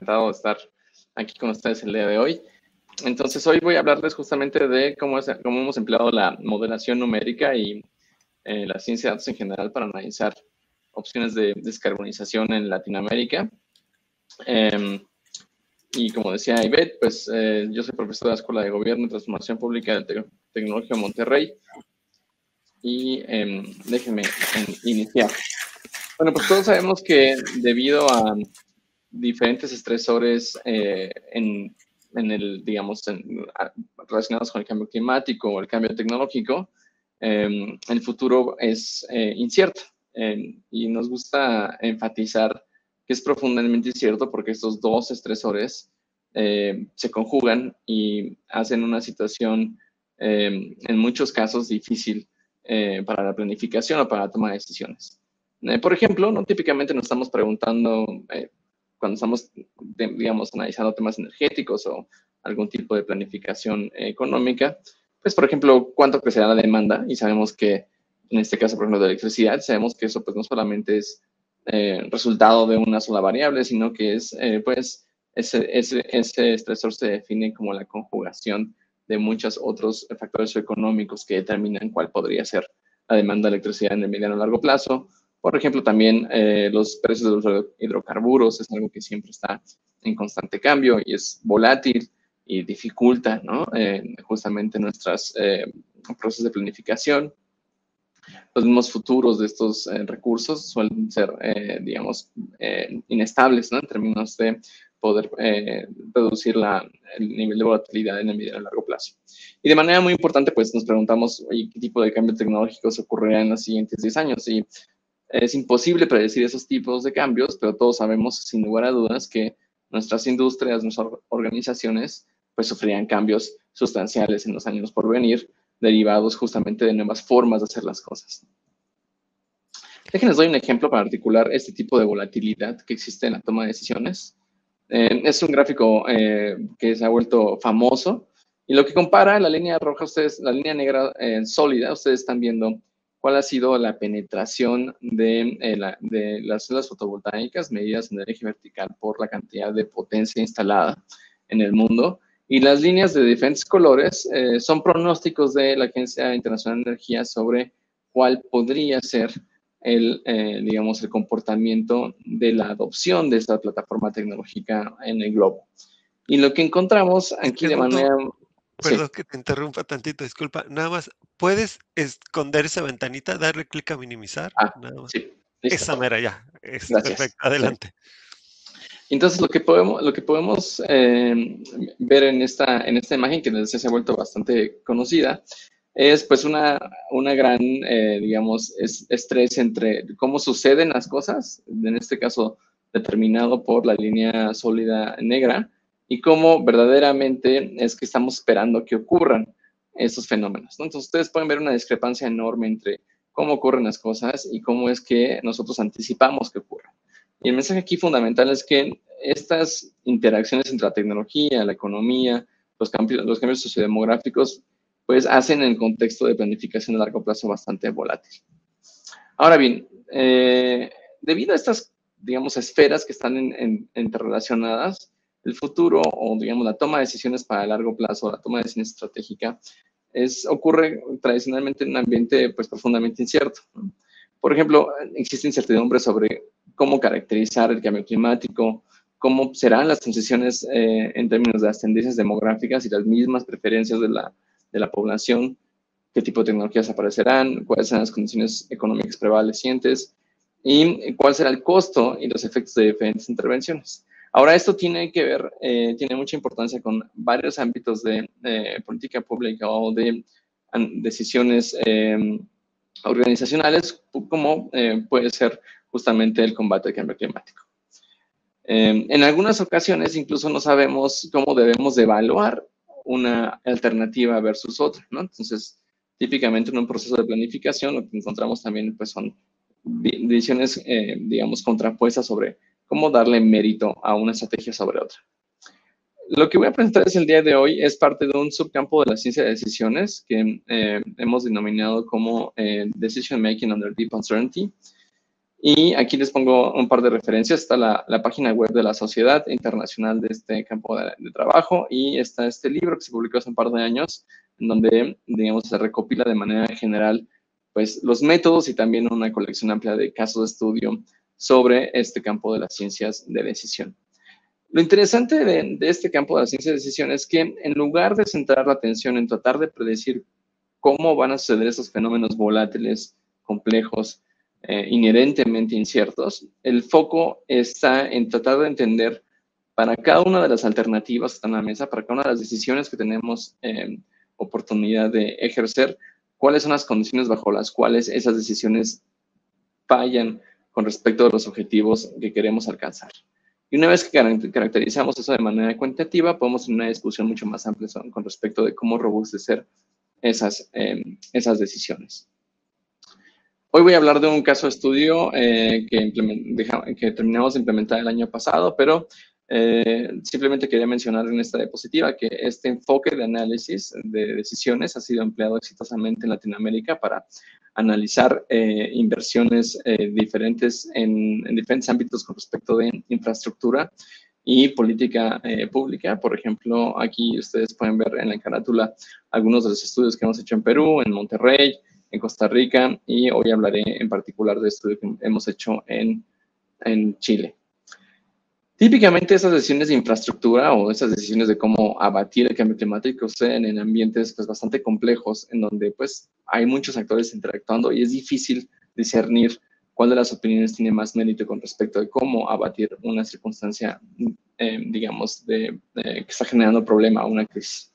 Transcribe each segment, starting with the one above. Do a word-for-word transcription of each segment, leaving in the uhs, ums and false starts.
encantado de estar aquí con ustedes el día de hoy. Entonces, hoy voy a hablarles justamente de cómo, es, cómo hemos empleado la modelación numérica y eh, la ciencia de datos en general para analizar opciones de descarbonización en Latinoamérica. Eh, y como decía Ivette, pues eh, yo soy profesor de la Escuela de Gobierno y Transformación Pública del Te Tecnológico de Monterrey. Y eh, déjenme iniciar. Bueno, pues todos sabemos que debido a diferentes estresores eh, en, en el, digamos, en, a, relacionados con el cambio climático o el cambio tecnológico, eh, el futuro es eh, incierto. Eh, y nos gusta enfatizar que es profundamente incierto porque estos dos estresores eh, se conjugan y hacen una situación eh, en muchos casos difícil eh, para la planificación o para la toma de decisiones. Eh, por ejemplo, ¿no? Típicamente nos estamos preguntando, eh, cuando estamos, de, digamos, analizando temas energéticos o algún tipo de planificación eh, económica, pues, por ejemplo, ¿cuánto crecerá la demanda? Y sabemos que, en este caso, por ejemplo, de electricidad, sabemos que eso, pues, no solamente es eh, resultado de una sola variable, sino que es, eh, pues, ese, ese, ese estresor se define como la conjugación de muchos otros factores socioeconómicos que determinan cuál podría ser la demanda de electricidad en el mediano o largo plazo. Por ejemplo, también eh, los precios de los hidrocarburos es algo que siempre está en constante cambio y es volátil y dificulta, ¿no? eh, justamente nuestros eh, procesos de planificación. Los mismos futuros de estos eh, recursos suelen ser, eh, digamos, eh, inestables, ¿no? En términos de poder eh, reducir la, el nivel de volatilidad en el medio y largo plazo. Y de manera muy importante, pues nos preguntamos, oye, ¿qué tipo de cambio tecnológico se ocurrirá en los siguientes diez años? Y es imposible predecir esos tipos de cambios, pero todos sabemos, sin lugar a dudas, que nuestras industrias, nuestras organizaciones, pues sufrirían cambios sustanciales en los años por venir, derivados justamente de nuevas formas de hacer las cosas. Déjenles doy un ejemplo para articular este tipo de volatilidad que existe en la toma de decisiones. Eh, es un gráfico eh, que se ha vuelto famoso y lo que compara la línea roja, ustedes, la línea negra eh, sólida, ustedes están viendo cuál ha sido la penetración de, eh, la, de las células fotovoltaicas medidas en el eje vertical por la cantidad de potencia instalada en el mundo. Y las líneas de diferentes colores eh, son pronósticos de la Agencia Internacional de Energía sobre cuál podría ser el, eh, digamos, el comportamiento de la adopción de esta plataforma tecnológica en el globo. Y lo que encontramos aquí de manera... Perdón sí. que te interrumpa tantito, disculpa. Nada más, ¿puedes esconder esa ventanita, darle clic a minimizar? Ah, Nada más. sí. Listo. Esa mera ya. Es Gracias. Perfecto, adelante. Sí. Entonces, lo que podemos, lo que podemos eh, ver en esta, en esta imagen, que desde se ha vuelto bastante conocida, es pues una, una gran, eh, digamos, es, estrés entre cómo suceden las cosas, en este caso determinado por la línea sólida negra, y cómo verdaderamente es que estamos esperando que ocurran esos fenómenos, ¿no? Entonces, ustedes pueden ver una discrepancia enorme entre cómo ocurren las cosas y cómo es que nosotros anticipamos que ocurran. Y el mensaje aquí fundamental es que estas interacciones entre la tecnología, la economía, los cambios, los cambios sociodemográficos, pues hacen el contexto de planificación a largo plazo bastante volátil. Ahora bien, eh, debido a estas, digamos, esferas que están en, en, interrelacionadas, el futuro o, digamos, la toma de decisiones para largo plazo, la toma de decisiones estratégica, es, ocurre tradicionalmente en un ambiente pues, profundamente incierto, ¿no? Por ejemplo, existe incertidumbre sobre cómo caracterizar el cambio climático, cómo serán las transiciones eh, en términos de las tendencias demográficas y las mismas preferencias de la, de la población, qué tipo de tecnologías aparecerán, cuáles serán las condiciones económicas prevalecientes y cuál será el costo y los efectos de diferentes intervenciones. Ahora, esto tiene que ver, eh, tiene mucha importancia con varios ámbitos de eh, política pública o de um, decisiones eh, organizacionales, como eh, puede ser justamente el combate al cambio climático. Eh, en algunas ocasiones incluso no sabemos cómo debemos de evaluar una alternativa versus otra, ¿no? Entonces, típicamente en un proceso de planificación lo que encontramos también pues, son decisiones, eh, digamos, contrapuestas sobre cómo darle mérito a una estrategia sobre otra. Lo que voy a presentarles el día de hoy es parte de un subcampo de la ciencia de decisiones que eh, hemos denominado como eh, Decision Making Under Deep Uncertainty. Y aquí les pongo un par de referencias. Está la, la página web de la Sociedad Internacional de este campo de, de trabajo, y está este libro que se publicó hace un par de años, en donde, digamos, se recopila de manera general, pues, los métodos y también una colección amplia de casos de estudio sobre este campo de las ciencias de decisión. Lo interesante de, de este campo de la ciencia de decisión es que, en lugar de centrar la atención en tratar de predecir cómo van a suceder esos fenómenos volátiles, complejos, eh, inherentemente inciertos, el foco está en tratar de entender, para cada una de las alternativas que están en la mesa, para cada una de las decisiones que tenemos eh, oportunidad de ejercer, cuáles son las condiciones bajo las cuales esas decisiones fallan con respecto a los objetivos que queremos alcanzar. Y una vez que caracterizamos eso de manera cuantitativa, podemos tener una discusión mucho más amplia con respecto de cómo robustecer esas, eh, esas decisiones. Hoy voy a hablar de un caso de estudio eh, que, que terminamos de implementar el año pasado, pero eh, simplemente quería mencionar en esta diapositiva que este enfoque de análisis de decisiones ha sido empleado exitosamente en Latinoamérica para analizar eh, inversiones eh, diferentes en, en diferentes ámbitos con respecto de infraestructura y política eh, pública. Por ejemplo, aquí ustedes pueden ver en la carátula algunos de los estudios que hemos hecho en Perú, en Monterrey, en Costa Rica, y hoy hablaré en particular del estudio que hemos hecho en, en Chile. Típicamente esas decisiones de infraestructura o esas decisiones de cómo abatir el cambio climático suceden en ambientes pues, bastante complejos, en donde pues, hay muchos actores interactuando y es difícil discernir cuál de las opiniones tiene más mérito con respecto de cómo abatir una circunstancia, eh, digamos, de, de, que está generando problema o una crisis.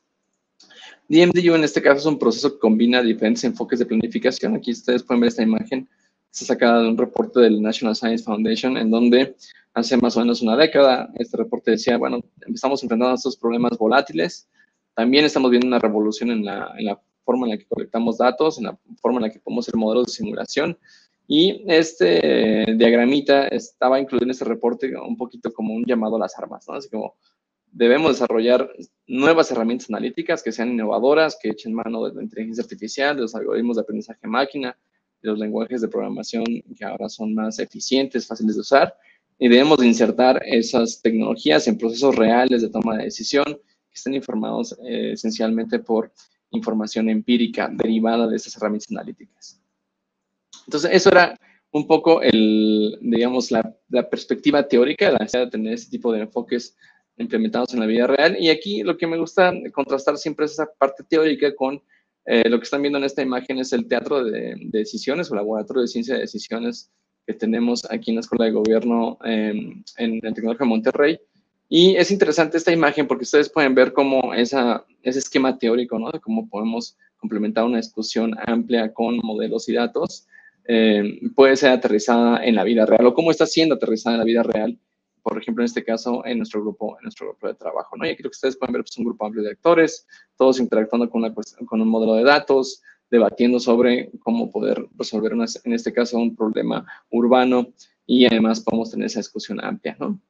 D M D U en este caso es un proceso que combina diferentes enfoques de planificación. Aquí ustedes pueden ver esta imagen, está sacada de un reporte del National Science Foundation, en donde hace más o menos una década este reporte decía, bueno, estamos enfrentando estos problemas volátiles, también estamos viendo una revolución en la, en la forma en la que colectamos datos, en la forma en la que podemos hacer modelos de simulación, y este diagramita estaba incluido en este reporte un poquito como un llamado a las armas, ¿no? Así como, debemos desarrollar nuevas herramientas analíticas que sean innovadoras, que echen mano de la inteligencia artificial, de los algoritmos de aprendizaje máquina, de los lenguajes de programación que ahora son más eficientes, fáciles de usar, y debemos de insertar esas tecnologías en procesos reales de toma de decisión que estén informados eh, esencialmente por información empírica derivada de estas herramientas analíticas. Entonces, eso era un poco, el, digamos, la, la perspectiva teórica de la necesidad de tener este tipo de enfoques implementados en la vida real. Y aquí lo que me gusta contrastar siempre es esa parte teórica con eh, lo que están viendo en esta imagen, es el teatro de, de decisiones o laboratorio de ciencia de decisiones que tenemos aquí en la Escuela de Gobierno eh, en el Tecnológico de Monterrey. Y es interesante esta imagen porque ustedes pueden ver cómo esa, ese esquema teórico, ¿no? De cómo podemos complementar una discusión amplia con modelos y datos, eh, puede ser aterrizada en la vida real, o cómo está siendo aterrizada en la vida real, por ejemplo, en este caso, en nuestro grupo, en nuestro grupo de trabajo, ¿no? Y aquí lo que ustedes pueden ver es pues, un grupo amplio de actores, todos interactuando con, una, con un modelo de datos, debatiendo sobre cómo poder resolver, una, en este caso, un problema urbano, y además podemos tener esa discusión amplia, ¿no?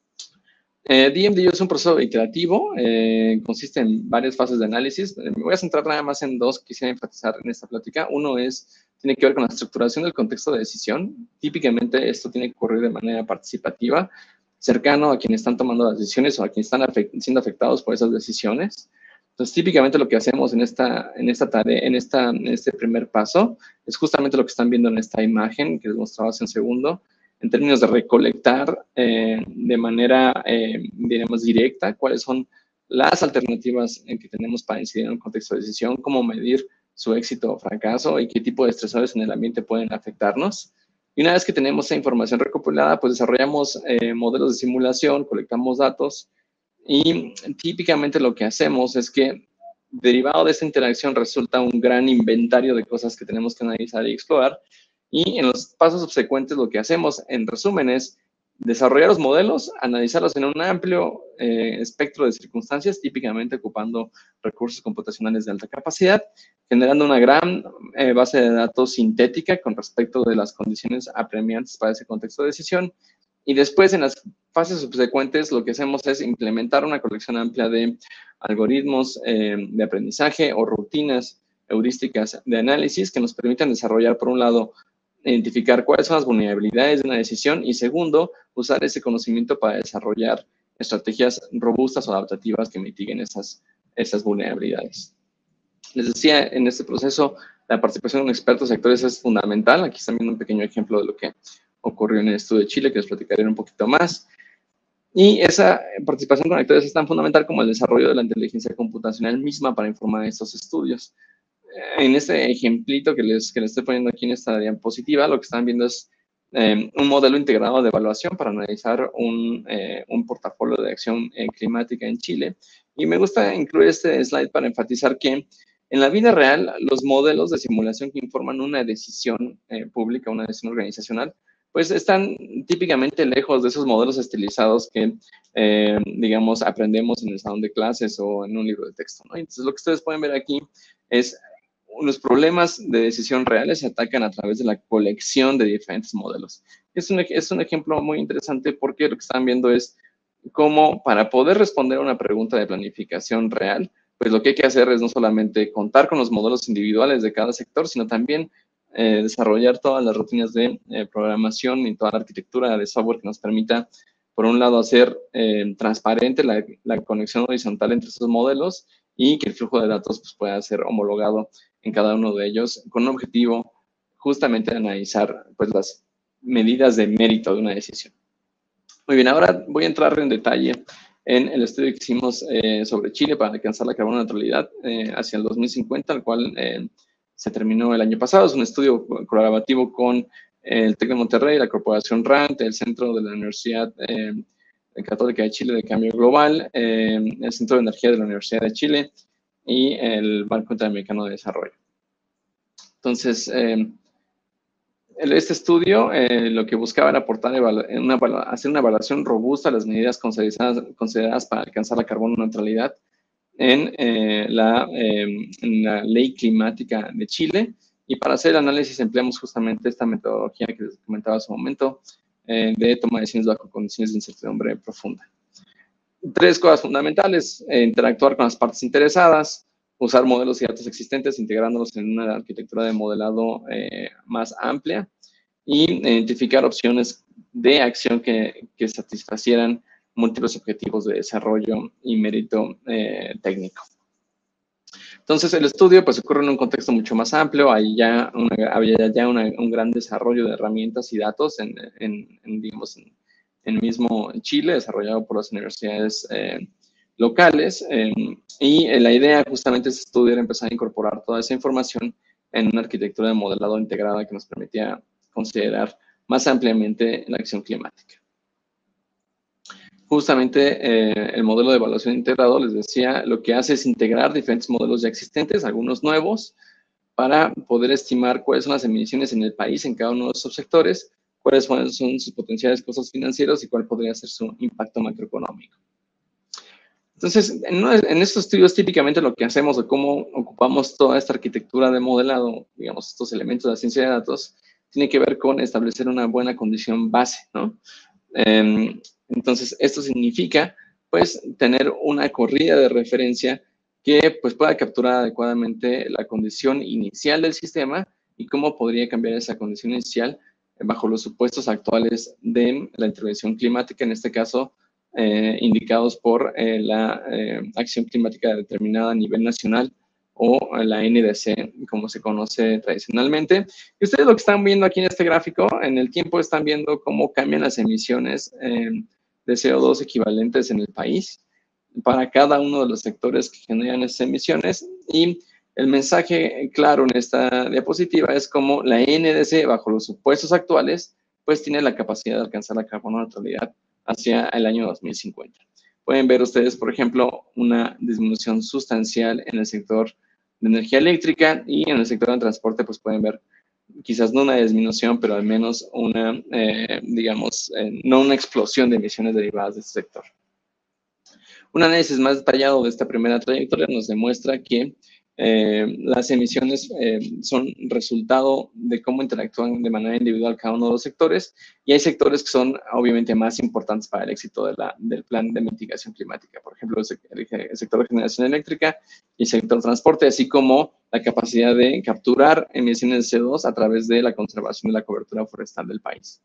Eh, D M D U es un proceso iterativo, eh, consiste en varias fases de análisis. Me voy a centrar nada más en dos que quisiera enfatizar en esta plática. Uno es, tiene que ver con la estructuración del contexto de decisión. Típicamente esto tiene que ocurrir de manera participativa, cercano a quienes están tomando las decisiones o a quienes están afect siendo afectados por esas decisiones. Entonces, típicamente lo que hacemos en esta, en esta tarea, en, esta, en este primer paso, es justamente lo que están viendo en esta imagen que les mostraba hace un segundo, en términos de recolectar eh, de manera, eh, digamos, directa cuáles son las alternativas en que tenemos para incidir en un contexto de decisión, cómo medir su éxito o fracaso y qué tipo de estresores en el ambiente pueden afectarnos. Y una vez que tenemos esa información recopilada, pues desarrollamos eh, modelos de simulación, colectamos datos y típicamente lo que hacemos es que derivado de esta interacción resulta un gran inventario de cosas que tenemos que analizar y explorar. Y en los pasos subsecuentes lo que hacemos, en resumen, es desarrollar los modelos, analizarlos en un amplio eh, espectro de circunstancias, típicamente ocupando recursos computacionales de alta capacidad, generando una gran eh, base de datos sintética con respecto de las condiciones apremiantes para ese contexto de decisión. Y después, en las fases subsecuentes, lo que hacemos es implementar una colección amplia de algoritmos eh, de aprendizaje o rutinas heurísticas de análisis que nos permitan desarrollar, por un lado, identificar cuáles son las vulnerabilidades de una decisión y segundo, usar ese conocimiento para desarrollar estrategias robustas o adaptativas que mitiguen esas, esas vulnerabilidades. Les decía, en este proceso, la participación de expertos sectores es fundamental. Aquí están viendo un pequeño ejemplo de lo que ocurrió en el estudio de Chile, que les platicaré un poquito más. Y esa participación con actores es tan fundamental como el desarrollo de la inteligencia computacional misma para informar estos estudios. En este ejemplito que les, que les estoy poniendo aquí en esta diapositiva, lo que están viendo es eh, un modelo integrado de evaluación para analizar un, eh, un portafolio de acción eh, climática en Chile. Y me gusta incluir este slide para enfatizar que en la vida real, los modelos de simulación que informan una decisión eh, pública, una decisión organizacional, pues están típicamente lejos de esos modelos estilizados que, eh, digamos, aprendemos en el salón de clases o en un libro de texto, ¿no? Entonces, lo que ustedes pueden ver aquí es los problemas de decisión reales se atacan a través de la colección de diferentes modelos. Es un, es un ejemplo muy interesante porque lo que están viendo es cómo para poder responder a una pregunta de planificación real, pues lo que hay que hacer es no solamente contar con los modelos individuales de cada sector, sino también eh, desarrollar todas las rutinas de eh, programación y toda la arquitectura de software que nos permita, por un lado, hacer eh, transparente la, la conexión horizontal entre esos modelos y que el flujo de datos pues, pueda ser homologado en cada uno de ellos con un objetivo justamente de analizar pues, las medidas de mérito de una decisión. Muy bien, ahora voy a entrar en detalle en el estudio que hicimos eh, sobre Chile para alcanzar la carbono neutralidad eh, hacia el dos mil cincuenta, el cual eh, se terminó el año pasado. Es un estudio colaborativo con el TEC de Monterrey, la Corporación R A N D, el Centro de la Universidad eh, Católica de Chile de Cambio Global, eh, el Centro de Energía de la Universidad de Chile y el Banco Interamericano de Desarrollo. Entonces, eh, este estudio eh, lo que buscaba era aportar una, hacer una evaluación robusta de las medidas consideradas, consideradas para alcanzar la carbono neutralidad en, eh, la, eh, en la Ley Climática de Chile. Y para hacer el análisis empleamos justamente esta metodología que les comentaba hace un momento eh, de toma de decisiones bajo condiciones de incertidumbre profunda. Tres cosas fundamentales: eh, interactuar con las partes interesadas, usar modelos y datos existentes, integrándolos en una arquitectura de modelado eh, más amplia y identificar opciones de acción que, que satisfacieran múltiples objetivos de desarrollo y mérito eh, técnico. Entonces, el estudio pues, ocurre en un contexto mucho más amplio. Hay ya una, había ya una, un gran desarrollo de herramientas y datos en, en, en digamos, en, en mismo Chile, desarrollado por las universidades eh, locales. Eh, y la idea justamente de este estudio era empezar a incorporar toda esa información en una arquitectura de modelado integrada que nos permitía considerar más ampliamente la acción climática. Justamente eh, el modelo de evaluación integrado, les decía, lo que hace es integrar diferentes modelos ya existentes, algunos nuevos, para poder estimar cuáles son las emisiones en el país en cada uno de los subsectores, cuáles son, son sus potenciales costos financieros y cuál podría ser su impacto macroeconómico. Entonces, en, en estos estudios típicamente lo que hacemos o cómo ocupamos toda esta arquitectura de modelado, digamos, estos elementos de la ciencia de datos, tiene que ver con establecer una buena condición base, ¿no? Eh, entonces, esto significa, pues, tener una corrida de referencia que, pues, pueda capturar adecuadamente la condición inicial del sistema y cómo podría cambiar esa condición inicial bajo los supuestos actuales de la intervención climática, en este caso, eh, indicados por eh, la eh, acción climática determinada a nivel nacional o la N D C, como se conoce tradicionalmente. Y ustedes lo que están viendo aquí en este gráfico, en el tiempo están viendo cómo cambian las emisiones eh, de C O dos equivalentes en el país para cada uno de los sectores que generan esas emisiones. Y el mensaje claro en esta diapositiva es cómo la N D C, bajo los supuestos actuales, pues tiene la capacidad de alcanzar la carbono neutralidad hacia el año dos mil cincuenta. Pueden ver ustedes, por ejemplo, una disminución sustancial en el sector de energía eléctrica y en el sector de transporte, pues pueden ver quizás no una disminución, pero al menos una, eh, digamos, eh, no una explosión de emisiones derivadas de este sector. Un análisis más detallado de esta primera trayectoria nos demuestra que eh, las emisiones eh, son resultado de cómo interactúan de manera individual cada uno de los sectores, y hay sectores que son obviamente más importantes para el éxito de la, del plan de mitigación climática. Por ejemplo, el, el sector de generación eléctrica y el sector transporte, así como la la capacidad de capturar emisiones de C O dos a través de la conservación de la cobertura forestal del país.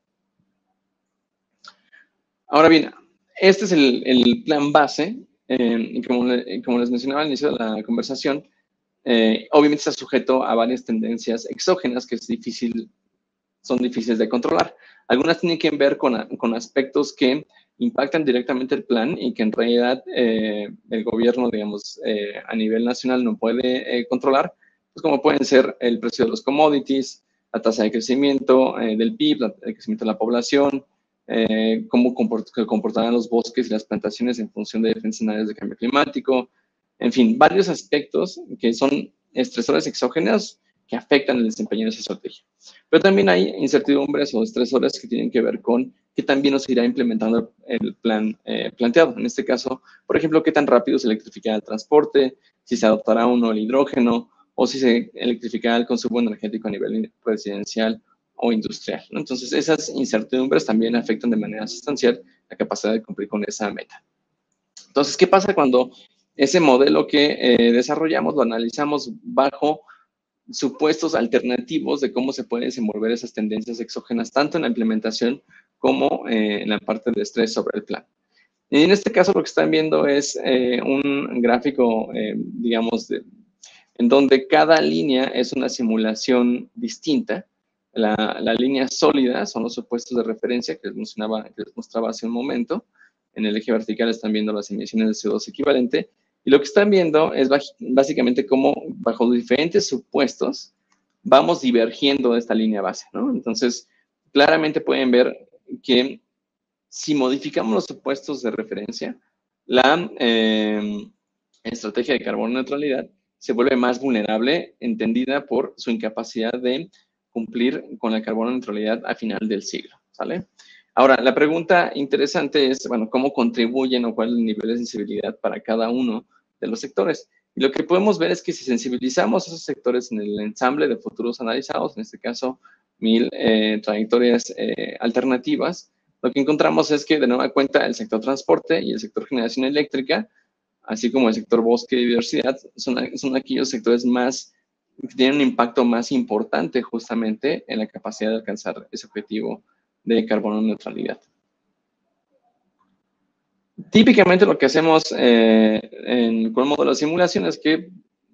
Ahora bien, este es el, el plan base, eh, y como, le, como les mencionaba al inicio de la conversación, eh, obviamente está sujeto a varias tendencias exógenas que es difícil, son difíciles de controlar. Algunas tienen que ver con, con aspectos que impactan directamente el plan y que en realidad eh, el gobierno, digamos, eh, a nivel nacional no puede eh, controlar, pues como pueden ser el precio de los commodities, la tasa de crecimiento eh, del P I B, la, el crecimiento de la población, eh, cómo comport comportarán los bosques y las plantaciones en función de diferentes escenarios de cambio climático, en fin, varios aspectos que son estresores exógenos que afectan el desempeño de esa estrategia. Pero también hay incertidumbres o estresores que tienen que ver con qué tan bien nos irá implementando el plan eh, planteado. En este caso, por ejemplo, qué tan rápido se electrificará el transporte, si se adoptará o no el hidrógeno, o si se electrificará el consumo energético a nivel residencial o industrial, ¿no? Entonces, esas incertidumbres también afectan de manera sustancial la capacidad de cumplir con esa meta. Entonces, ¿qué pasa cuando ese modelo que eh, desarrollamos lo analizamos bajo supuestos alternativos de cómo se pueden desenvolver esas tendencias exógenas, tanto en la implementación como eh, en la parte de estrés sobre el plan? Y en este caso lo que están viendo es eh, un gráfico, eh, digamos, de, en donde cada línea es una simulación distinta. La, la línea sólida son los supuestos de referencia que les, mencionaba, que les mostraba hace un momento. En el eje vertical están viendo las emisiones de C O dos equivalente. Y lo que están viendo es básicamente cómo, bajo diferentes supuestos, vamos divergiendo de esta línea base, ¿no? Entonces, claramente pueden ver que si modificamos los supuestos de referencia, la eh, estrategia de carbono neutralidad se vuelve más vulnerable, entendida por su incapacidad de cumplir con la carbono neutralidad a final del siglo, ¿sale? Ahora, la pregunta interesante es, bueno, ¿cómo contribuyen o cuál es el nivel de sensibilidad para cada uno de los sectores? Y lo que podemos ver es que si sensibilizamos esos sectores en el ensamble de futuros analizados, en este caso, mil eh, trayectorias eh, alternativas, lo que encontramos es que, de nueva cuenta, el sector transporte y el sector generación eléctrica, así como el sector bosque y biodiversidad, son, son aquellos sectores más que tienen un impacto más importante justamente en la capacidad de alcanzar ese objetivo de carbono neutralidad. Típicamente lo que hacemos eh, en, con el modelo de simulación es que,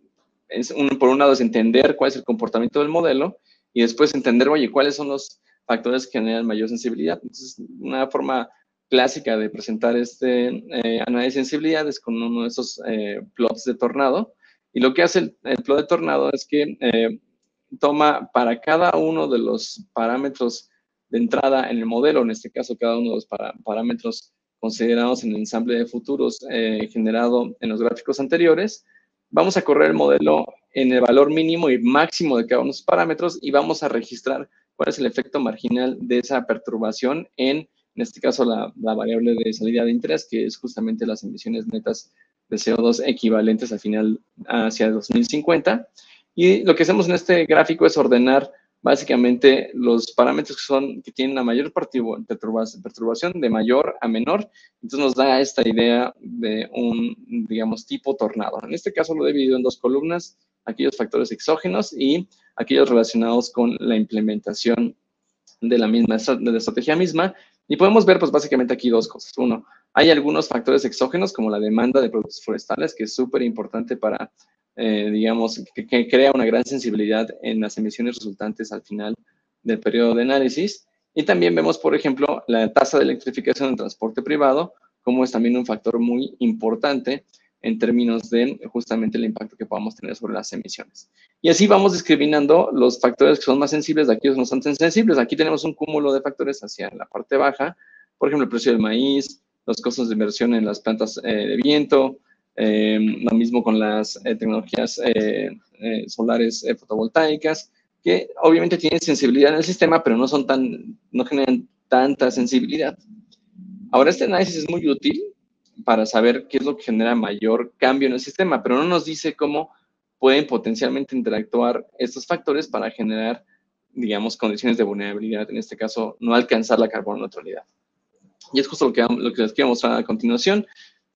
es un, por un lado, es entender cuál es el comportamiento del modelo y después entender, oye, cuáles son los factores que generan mayor sensibilidad. Entonces, una forma clásica de presentar este eh, análisis de sensibilidad es con uno de esos eh, plots de tornado. Y lo que hace el, el plot de tornado es que eh, toma para cada uno de los parámetros de entrada en el modelo, en este caso cada uno de los para, parámetros considerados en el ensamble de futuros eh, generado en los gráficos anteriores, vamos a correr el modelo en el valor mínimo y máximo de cada uno de los parámetros y vamos a registrar cuál es el efecto marginal de esa perturbación en, en este caso, la, la variable de salida de interés, que es justamente las emisiones netas de C O dos equivalentes al final hacia dos mil cincuenta. Y lo que hacemos en este gráfico es ordenar básicamente los parámetros que, son, que tienen la mayor perturbación de mayor a menor. Entonces nos da esta idea de un, digamos, tipo tornado. En este caso lo he dividido en dos columnas, aquellos factores exógenos y aquellos relacionados con la implementación de la misma, de la estrategia misma. Y podemos ver, pues, básicamente aquí dos cosas. Uno, hay algunos factores exógenos, como la demanda de productos forestales, que es súper importante para, eh, digamos, que, que crea una gran sensibilidad en las emisiones resultantes al final del periodo de análisis. Y también vemos, por ejemplo, la tasa de electrificación del transporte privado, como es también un factor muy importante en términos de justamente el impacto que podamos tener sobre las emisiones. Y así vamos discriminando los factores que son más sensibles de aquellos que no son tan sensibles. Aquí tenemos un cúmulo de factores hacia la parte baja, por ejemplo, el precio del maíz, los costos de inversión en las plantas eh, de viento, eh, lo mismo con las eh, tecnologías eh, eh, solares eh, fotovoltaicas, que obviamente tienen sensibilidad en el sistema, pero no son tan, no generan tanta sensibilidad. Ahora, este análisis es muy útil para saber qué es lo que genera mayor cambio en el sistema, pero no nos dice cómo pueden potencialmente interactuar estos factores para generar, digamos, condiciones de vulnerabilidad, en este caso, no alcanzar la carbono neutralidad. Y es justo lo que, lo que les quiero mostrar a continuación.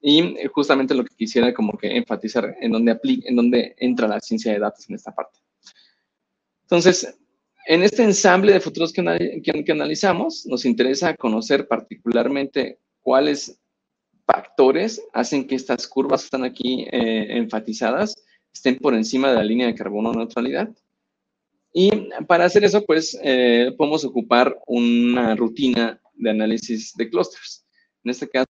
Y justamente lo que quisiera como que enfatizar en dónde aplica, en dónde entra la ciencia de datos en esta parte. Entonces, en este ensamble de futuros que, que, que analizamos, nos interesa conocer particularmente cuáles factores hacen que estas curvas que están aquí eh, enfatizadas estén por encima de la línea de carbono neutralidad. Y para hacer eso, pues, eh, podemos ocupar una rutina de análisis de clústeres. En este caso,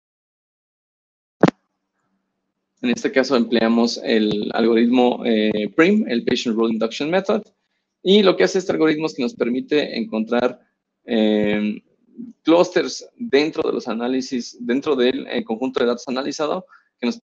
en este caso empleamos el algoritmo eh, P R I M, el Patient Rule Induction Method, y lo que hace este algoritmo es que nos permite encontrar eh, clústeres dentro de los análisis, dentro del eh, conjunto de datos analizado, que nos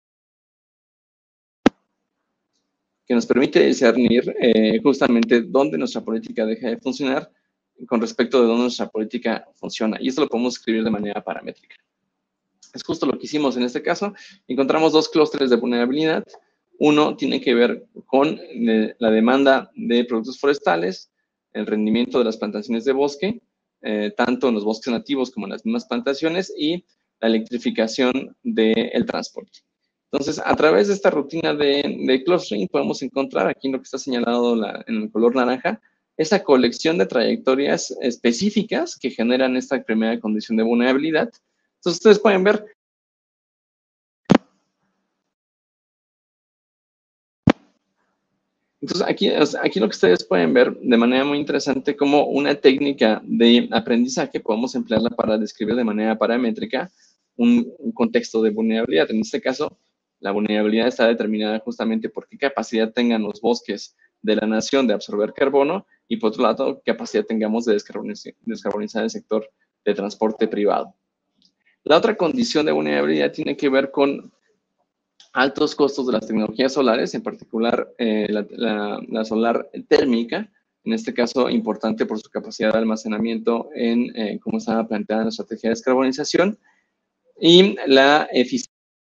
que nos permite discernir eh, justamente dónde nuestra política deja de funcionar con respecto de dónde nuestra política funciona. Y esto lo podemos escribir de manera paramétrica. Es justo lo que hicimos en este caso. Encontramos dos clústeres de vulnerabilidad. Uno tiene que ver con eh, la demanda de productos forestales, el rendimiento de las plantaciones de bosque, eh, tanto en los bosques nativos como en las mismas plantaciones, y la electrificación del transporte. Entonces, a través de esta rutina de, de clustering podemos encontrar aquí en lo que está señalado la, en el color naranja, esa colección de trayectorias específicas que generan esta primera condición de vulnerabilidad. Entonces, ustedes pueden ver Entonces, aquí, aquí lo que ustedes pueden ver de manera muy interesante como una técnica de aprendizaje podemos emplearla para describir de manera paramétrica un, un contexto de vulnerabilidad. En este caso, la vulnerabilidad está determinada justamente por qué capacidad tengan los bosques de la nación de absorber carbono y, por otro lado, qué capacidad tengamos de descarbonizar, descarbonizar el sector de transporte privado. La otra condición de vulnerabilidad tiene que ver con altos costos de las tecnologías solares, en particular eh, la, la, la solar térmica, en este caso importante por su capacidad de almacenamiento en eh, cómo estaba planteada la estrategia de descarbonización, y la, efic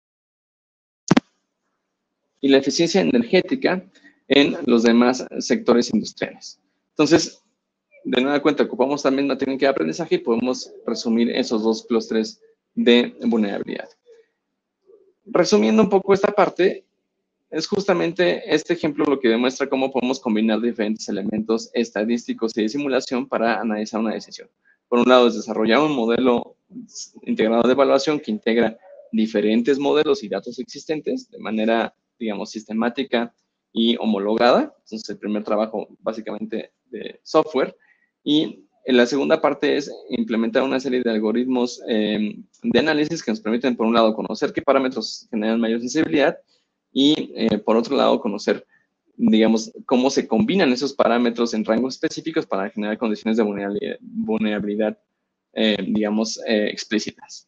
y la eficiencia energética en los demás sectores industriales. Entonces, de nueva cuenta, ocupamos también una técnica de aprendizaje y podemos resumir esos dos clústeres de vulnerabilidad. Resumiendo un poco esta parte, es justamente este ejemplo lo que demuestra cómo podemos combinar diferentes elementos estadísticos y de simulación para analizar una decisión. Por un lado, es desarrollar un modelo integrado de evaluación que integra diferentes modelos y datos existentes de manera, digamos, sistemática y homologada. Entonces, el primer trabajo básicamente de software. Y en la segunda parte es implementar una serie de algoritmos eh, de análisis que nos permiten, por un lado, conocer qué parámetros generan mayor sensibilidad y, eh, por otro lado, conocer, digamos, cómo se combinan esos parámetros en rangos específicos para generar condiciones de vulnerabilidad, vulnerabilidad eh, digamos, eh, explícitas.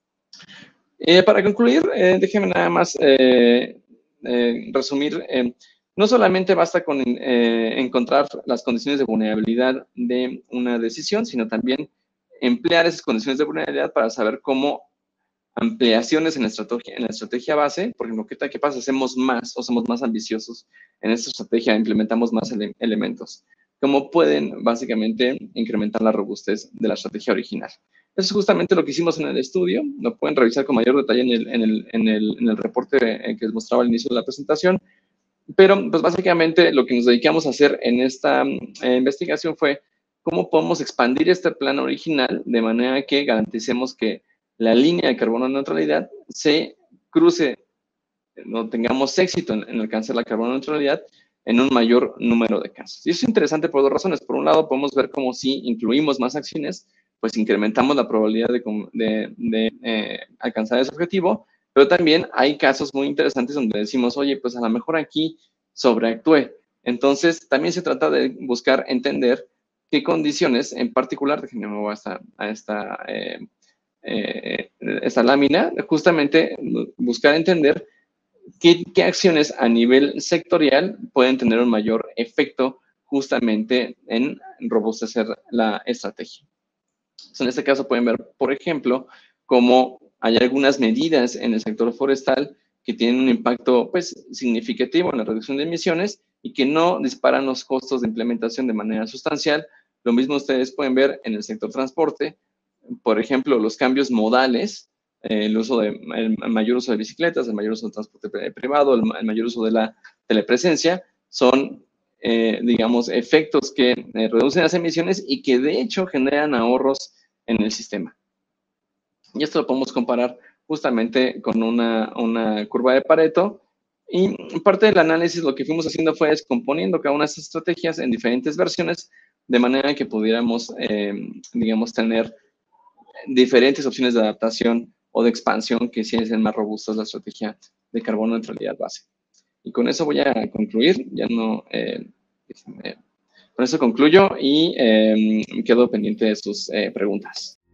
Eh, para concluir, eh, déjenme nada más eh, eh, resumir. Eh, no solamente basta con eh, encontrar las condiciones de vulnerabilidad de una decisión, sino también emplear esas condiciones de vulnerabilidad para saber cómo ampliaciones en la estrategia, en la estrategia base. Por ejemplo, ¿qué, qué pasa si hacemos más o somos más ambiciosos en esta estrategia, implementamos más ele elementos? ¿Cómo pueden básicamente incrementar la robustez de la estrategia original? Eso es justamente lo que hicimos en el estudio. Lo pueden revisar con mayor detalle en el, en el, en el, en el reporte que les mostraba al inicio de la presentación. Pero, pues, básicamente lo que nos dedicamos a hacer en esta eh, investigación fue cómo podemos expandir este plan original de manera que garanticemos que la línea de carbono neutralidad se cruce, no tengamos éxito en, en alcanzar la carbono neutralidad en un mayor número de casos. Y eso es interesante por dos razones. Por un lado, podemos ver cómo si incluimos más acciones, pues incrementamos la probabilidad de, de, de eh, alcanzar ese objetivo, pero también hay casos muy interesantes donde decimos, oye, pues a lo mejor aquí sobreactué. Entonces, también se trata de buscar entender qué condiciones, en particular, déjenme mover a esta, a esta eh, Eh, esta lámina, justamente buscar entender qué, qué acciones a nivel sectorial pueden tener un mayor efecto justamente en robustecer la estrategia. Entonces, en este caso pueden ver, por ejemplo, cómo hay algunas medidas en el sector forestal que tienen un impacto, pues, significativo en la reducción de emisiones y que no disparan los costos de implementación de manera sustancial. Lo mismo ustedes pueden ver en el sector transporte. Por ejemplo, los cambios modales eh, el uso de, el mayor uso de bicicletas, el mayor uso del transporte privado, el, el mayor uso de la telepresencia, son, eh, digamos, efectos que eh, reducen las emisiones y que de hecho generan ahorros en el sistema. Y esto lo podemos comparar justamente con una, una curva de Pareto. Y parte del análisis lo que fuimos haciendo fue descomponiendo cada una de estas estrategias en diferentes versiones, de manera que pudiéramos, eh, digamos, tener diferentes opciones de adaptación o de expansión que sí hacen más robustas la estrategia de carbono neutralidad base. Y con eso voy a concluir, ya no, eh, con eso concluyo y eh, quedo pendiente de sus eh, preguntas.